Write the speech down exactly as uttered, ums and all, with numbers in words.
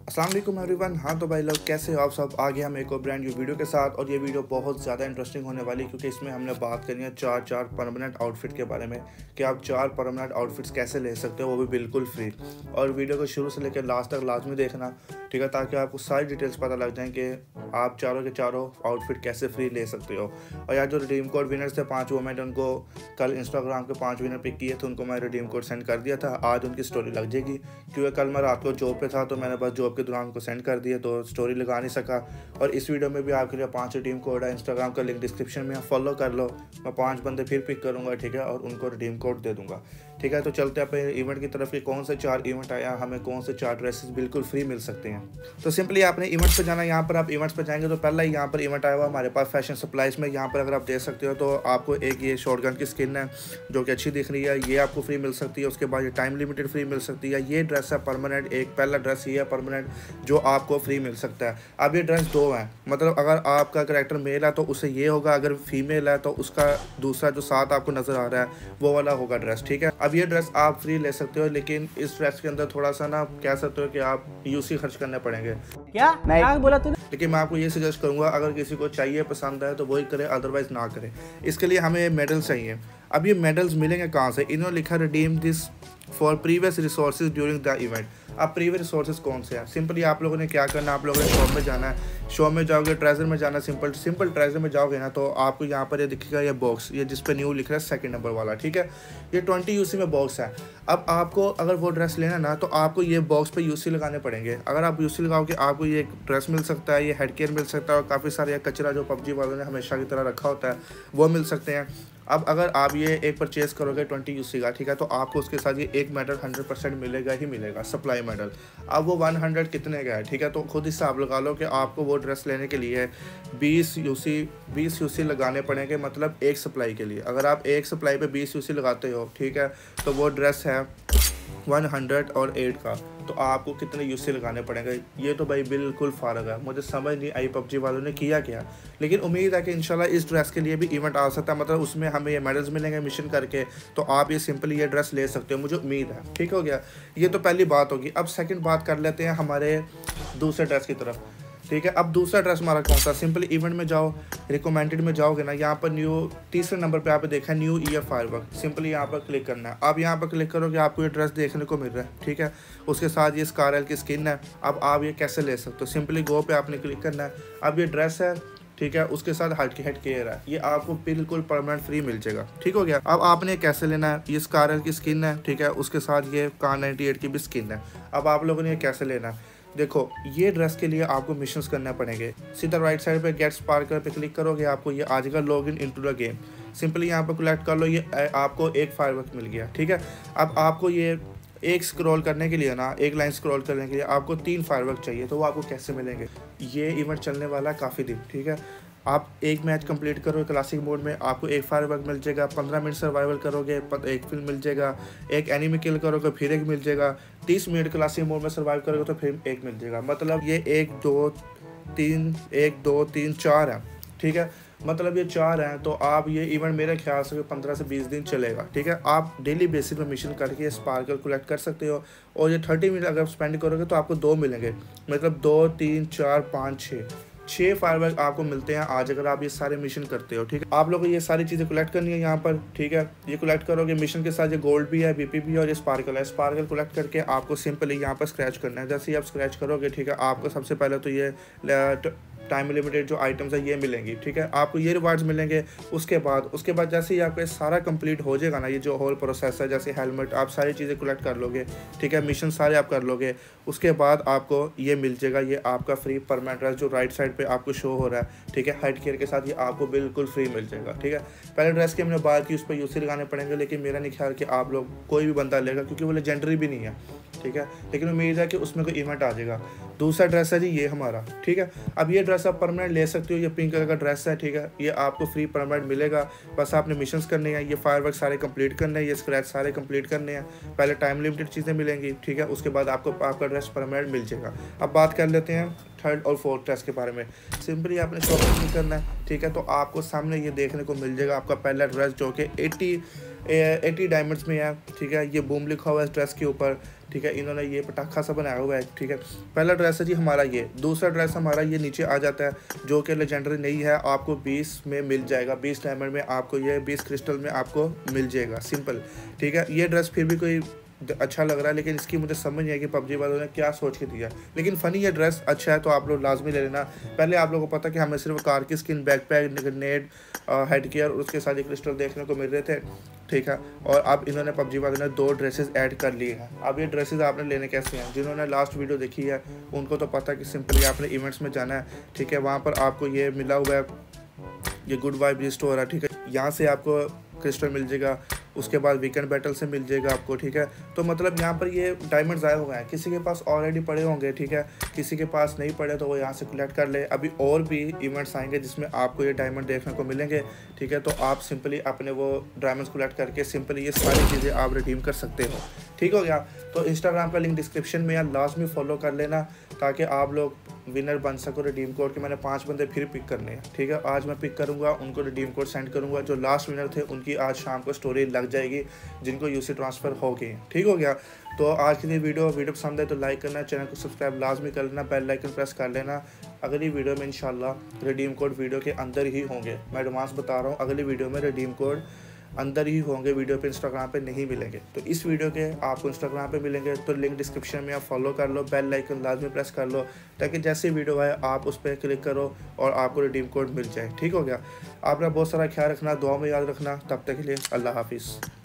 अस्सलाम वालेकुम एवरीवन। हाँ तो भाई लोग कैसे हो आप सब। आगे हम एक और ब्रांड न्यू वीडियो के साथ, और ये वीडियो बहुत ज़्यादा इंटरेस्टिंग होने वाली है क्योंकि इसमें हमने बात करनी है चार चार परमानेंट आउटफिट के बारे में कि आप चार परमानेंट आउटफिट्स कैसे ले सकते हो, वो भी बिल्कुल फ्री। और वीडियो को शुरू से लेकर लास्ट तक लाजमी देखना, ठीक है, ताकि आपको सारी डिटेल्स पता लग जाएँ कि आप चारों के चारों आउटफिट कैसे फ्री ले सकते हो। और यार जो रिडीम कोड विनर्स थे पाँच, वो मैंने उनको कल इंस्टाग्राम के पाँच विनर पिक किए थे, उनको मैं रिडीम कोड सेंड कर दिया था। आज उनकी स्टोरी लग जाएगी क्योंकि कल मैं रात को जॉब पे था, तो मैंने बस जॉब के दौरान को सेंड कर दिया, तो स्टोरी लगा नहीं सका। और इस वीडियो में भी आपके लिए पांच रिडीम कोड है, इंस्टाग्राम का लिंक डिस्क्रिप्शन में, फॉलो कर लो। मैं पांच बंदे फिर पिक करूंगा, ठीक है, और उनको रिडीम कोड दे दूंगा, ठीक है। तो चलते हैं अपने इवेंट की तरफ कि कौन से चार इवेंट आया, हमें कौन से चार ड्रेसेस बिल्कुल फ्री मिल सकते हैं। तो सिंपली आपने इवेंट्स पे जाना, यहाँ पर आप इवेंट्स पे जाएंगे तो पहला ही यहाँ पर इवेंट आया हुआ हमारे पास फैशन सप्लाईज में। यहाँ पर अगर आप देख सकते हो तो आपको एक ये शॉटगन की स्किन है जो कि अच्छी दिख रही है, ये आपको फ्री मिल सकती है। उसके बाद ये टाइम लिमिटेड फ्री मिल सकती है। ये ड्रेस है परमानेंट, एक पहला ड्रेस ये है परमानेंट जो आपको फ्री मिल सकता है। अब ये ड्रेस दो हैं, मतलब अगर आपका करैक्टर मेल है तो उसे ये होगा, अगर फीमेल है तो उसका दूसरा जो साथ आपको नजर आ रहा है वो वाला होगा ड्रेस, ठीक है। अब ये ड्रेस आप फ्री ले सकते हो, लेकिन इस ड्रेस के अंदर थोड़ा सा ना कह सकते हो कि आप यूसी खर्च करने पड़ेंगे। क्या क्या बोला तूने? लेकिन मैं आपको ये सजेस्ट करूंगा, अगर किसी को चाहिए पसंद है तो वही करे, अदरवाइज ना करे। इसके लिए हमें मेडल चाहिए। अब ये मेडल्स मिलेंगे कहाँ से? इन्होंने लिखा redeem this for previous resources during the event. अब प्रीवियस रिसोर्सेज कौन से हैं? सिंपली आप लोगों ने क्या करना है, आप लोगों ने शॉप में जाना है, शॉप में जाओगे, ट्रेजर में जाना, सिंपल सिंपल ट्रेजर में जाओगे ना तो आपको यहाँ पर ये दिखेगा ये बॉक्स, ये जिस पे न्यू लिख रहा है सेकंड नंबर वाला, ठीक है। ये ट्वेंटी यूसी में बॉक्स है। अब आपको अगर वो ड्रेस लेना ना तो आपको ये बॉक्स पे यूसी लगाने पड़ेंगे। अगर आप यूसी लगाओगे आपको ये ड्रेस मिल सकता है, ये हेड केयर मिल सकता है, और काफ़ी सारे कचरा जो पबजी वालों ने हमेशा की तरह रखा होता है वो मिल सकते हैं। अब अगर आप ये एक परचेज करोगे ट्वेंटी यूसी का, ठीक है, तो आपको उसके साथ ये एक मेडल हंड्रेड परसेंट मिलेगा ही मिलेगा, सप्लाई मेडल। अब वो वन हंड्रेड कितने का है, ठीक है, तो खुद हिसाब लगा लो कि आपको वो ड्रेस लेने के लिए बीस यूसी बीस यूसी लगाने पड़ेंगे, मतलब एक सप्लाई के लिए। अगर आप एक सप्लाई पे बीस यूसी लगाते हो, ठीक है, तो वो ड्रेस है वन हंड्रेड और एट का, तो आपको कितने यूसी लगाने पड़ेंगे? ये तो भाई बिल्कुल फारग है, मुझे समझ नहीं आई पबजी वालों ने किया क्या। लेकिन उम्मीद है कि इंशाल्लाह इस ड्रेस के लिए भी इवेंट आ सकता है, मतलब उसमें हमें ये मेडल्स मिलेंगे मिशन करके, तो आप ये सिंपली ये ड्रेस ले सकते हो, मुझे उम्मीद है। ठीक हो गया, ये तो पहली बात होगी। अब सेकंड बात कर लेते हैं हमारे दूसरे ड्रेस की तरफ, ठीक है। अब दूसरा ड्रेस हमारा कौन सा? सिंपली इवेंट में जाओ, रिकमेंडेड में जाओगे ना, यहाँ पर न्यू तीसरे नंबर पे आप देखा है न्यू ईयर फायरवर्क, सिंपली यहाँ पर क्लिक करना है। आप यहाँ पर क्लिक करोगे आपको ये ड्रेस देखने को मिल रहा है, ठीक है। उसके साथ ये स्कारल की स्किन है। अब आप ये कैसे ले सकते हो? सिंपली गो पे आपने क्लिक करना है। अब ये ड्रेस है, ठीक है, उसके साथ हेड हेड केयर है, ये आपको बिल्कुल परमानेंट फ्री मिल जाएगा। ठीक हो गया। अब आपने कैसे लेना है? ये स्कारल की स्किन है, ठीक है, उसके साथ ये कार नाइन्टी एट की भी स्किन है। अब आप लोगों ने ये कैसे लेना है? देखो, ये ड्रेस के लिए आपको मिशंस करना पड़ेंगे। सीधा राइट साइड पे गेट स्पार्कल पे क्लिक करोगे, आपको ये आ जाएगा log in into the game. Simply यहाँ पर कलेक्ट कर लो, ये आपको एक फायरवर्क मिल गया, ठीक है। अब आपको ये एक स्क्रॉल करने के लिए ना, एक लाइन स्क्रॉल करने के लिए आपको तीन फायरवर्क चाहिए, तो वो आपको कैसे मिलेंगे? ये इवेंट चलने वाला है काफ़ी दिन, ठीक है। आप एक मैच कंप्लीट करोगे क्लासिक मोड में, आपको एक फायरवर्क मिल जाएगा। पंद्रह मिनट सर्वाइवल करोगे, एक फिल्म मिल जाएगा। एक एनिमी किल करोगे, फिर एक मिल जाएगा। तीस मिनट क्लासिक मोड में सर्वाइव करोगे तो फिर एक मिल जाएगा। मतलब ये एक दो तीन एक दो तीन चार है, ठीक है, मतलब ये चार हैं। तो आप ये इवेंट मेरे ख्याल से पंद्रह से बीस दिन चलेगा, ठीक है। आप डेली बेसिस पे मिशन करके स्पार्कल कलेक्ट कर सकते हो, और ये थर्टी मिनट अगर स्पेंड करोगे तो आपको दो मिलेंगे, मतलब दो तीन चार पाँच छः छः फायरवर्क आपको मिलते हैं आज, अगर आप ये सारे मिशन करते हो, ठीक है। आप लोगों को ये सारी चीज़ें कलेक्ट करनी है यहाँ पर, ठीक है। ये कलेक्ट करोगे, मिशन के साथ ये गोल्ड भी है, बीपी भी है, और ये स्पार्कल है। स्पार्कल कलेक्ट करके आपको सिंपली यहाँ पर स्क्रैच करना है। जैसे ही आप स्क्रैच करोगे, ठीक है, आपको सबसे पहले तो ये टाइम लिमिटेड जो आइटम्स है ये मिलेंगी, ठीक है, आपको ये रिवार्ड्स मिलेंगे। उसके बाद उसके बाद जैसे ही आपका सारा कंप्लीट हो जाएगा ना, ये जो होल प्रोसेस है, जैसे हेलमेट, आप सारी चीज़ें कलेक्ट कर लोगे, ठीक है, मिशन सारे आप कर लोगे, उसके बाद आपको ये मिल जाएगा, ये आपका फ्री परमानेंट ड्रेस जो राइट साइड पे आपको शो हो रहा है, ठीक है, हेड केयर के साथ ये आपको बिल्कुल फ्री मिल जाएगा, ठीक है। पहले ड्रेस की हमने बात की, उस पर यूसी लगाने पड़ेंगे, लेकिन मेरा नहीं ख्याल कि आप लोग कोई भी बंदा लेगा क्योंकि वो लेजेंडरी भी नहीं है, ठीक है, लेकिन उम्मीद है कि उसमें कोई इवेंट आ जाएगा। दूसरा ड्रेस है जी ये हमारा, ठीक है। अब ये ड्रेस आप परमानेंट ले सकते हो, ये पिंक कलर का ड्रेस है, ठीक है, ये आपको फ्री परमानेंट मिलेगा। बस आपने मिशंस करने हैं, ये फायरवर्क सारे कंप्लीट करने हैं, ये स्क्रैच सारे कंप्लीट करने हैं। पहले टाइम लिमिटेड चीज़ें मिलेंगी, ठीक है, उसके बाद आपको आपका ड्रेस परमानेंट मिल जाएगा। अब बात कर लेते हैं थर्ड और फोर्थ ड्रेस के बारे में। सिंपली आपने शॉपिंग करना है, ठीक है, तो आपको सामने ये देखने को मिल जाएगा आपका पहला ड्रेस जो कि एट्टी एटी डायमंड्स में है, ठीक है। ये बूम लिखा हुआ है ड्रेस के ऊपर, ठीक है। इन्होंने ये पटाखा सा बनाया हुआ है, ठीक है। पहला ड्रेस है जी हमारा ये। दूसरा ड्रेस हमारा ये नीचे आ जाता है जो कि लेजेंडरी नहीं है, आपको बीस में मिल जाएगा, बीस डायमंड में आपको ये बीस क्रिस्टल में आपको मिल जाएगा, सिंपल, ठीक है। ये ड्रेस फिर भी कोई अच्छा लग रहा है, लेकिन इसकी मुझे समझ नहीं है कि पबजी वालों ने क्या सोच के दिया, लेकिन फ़नी ये ड्रेस अच्छा है तो आप लोग लाजमी ले लेना। पहले आप लोगों को पता कि हमें सिर्फ कार की skin, backpack, net, head gear और उसके साथ एक क्रिस्टल देखने को मिल रहे थे, ठीक है। और अब इन्होंने पबजी वालों ने दो ड्रेसेस ऐड कर लिए हैं। अब ये ड्रेसेस आपने लेने कैसे हैं? जिन्होंने लास्ट वीडियो देखी है उनको तो पता कि सिंपली आपने इवेंट्स में जाना है, ठीक है। वहाँ पर आपको ये मिला हुआ है, ये गुड वाइब रिस्टोर है, ठीक है। यहाँ से आपको क्रिस्टल मिल जाएगा, उसके बाद वीकेंड बैटल से मिल जाएगा आपको, ठीक है। तो मतलब यहाँ पर ये डायमंड ज़ाया हो गए हैं, किसी के पास ऑलरेडी पड़े होंगे, ठीक है। किसी के पास नहीं पड़े तो वो यहाँ से कलेक्ट कर ले। अभी और भी इवेंट्स आएंगे जिसमें आपको ये डायमंड देखने को मिलेंगे, ठीक है। तो आप सिंपली अपने वो डायमंड्स कलेक्ट करके सिंपली ये सारी चीज़ें आप रिडीम कर सकते हो, ठीक हो गया। तो इंस्टाग्राम का लिंक डिस्क्रिप्शन में है, लाजमी फॉलो कर लेना ताकि आप लोग विनर बन सको रिडीम कोड के। मैंने पांच बंदे फिर पिक करने हैं, ठीक है। आज मैं पिक करूंगा, उनको रिडीम कोड सेंड करूंगा। जो लास्ट विनर थे उनकी आज शाम को स्टोरी लग जाएगी, जिनको यूसी ट्रांसफ़र हो गई, ठीक हो गया। तो आज की ये वीडियो वीडियो पसंद है तो लाइक करना, चैनल को सब्सक्राइब लाजमी कर लेना, बेल आइकन प्रेस कर लेना। अगली वीडियो में इंशाल्लाह रिडीम कोड वीडियो के अंदर ही होंगे, मैं एडवांस बता रहा हूँ। अगली वीडियो में रिडीम कोड अंदर ही होंगे, वीडियो पे इंस्टाग्राम पे नहीं मिलेंगे। तो इस वीडियो के आपको इंस्टाग्राम पे मिलेंगे, तो लिंक डिस्क्रिप्शन में आप फॉलो कर लो, बेल आइकन लाजमी प्रेस कर लो ताकि जैसे वीडियो आए आप उस पर क्लिक करो और आपको रिडीम कोड मिल जाए, ठीक हो गया। आपका बहुत सारा ख्याल रखना, दुआ में याद रखना। तब तक के लिए अल्लाह हाफिज़।